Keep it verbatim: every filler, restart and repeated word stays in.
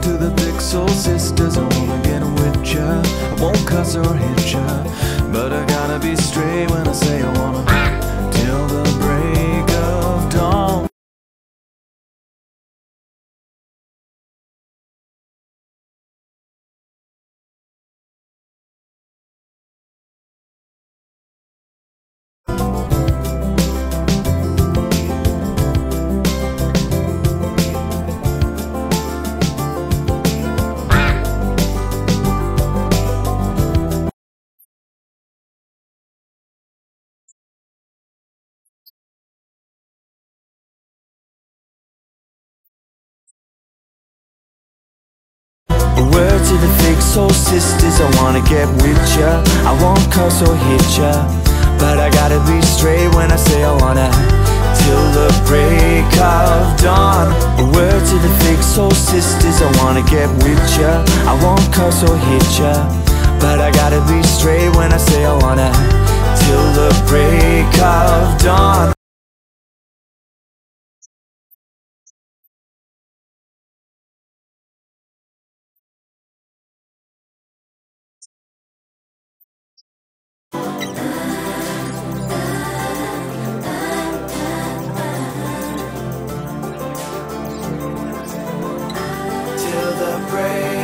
to the big soul sisters, I wanna get with ya. I won't cuss or hit ya, but I gotta be straight when I say I wanna. Till the break of dawn. A word to the fake soul sisters, I wanna get with ya. I won't cuss or hit ya, but I gotta be straight when I say I wanna. Till the break of dawn. A word to the fake soul sisters, I wanna get with ya. I won't cuss or hit ya, but I gotta be straight when I say I wanna. Till the break of dawn. Till the break